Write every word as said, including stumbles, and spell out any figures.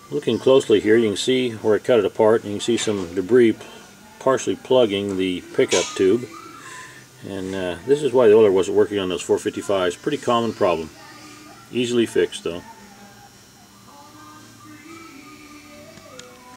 Looking closely here, you can see where I cut it apart, and you can see some debris partially plugging the pickup tube. And uh, this is why the oiler wasn't working on those four fifty-fives. Pretty common problem. Easily fixed though.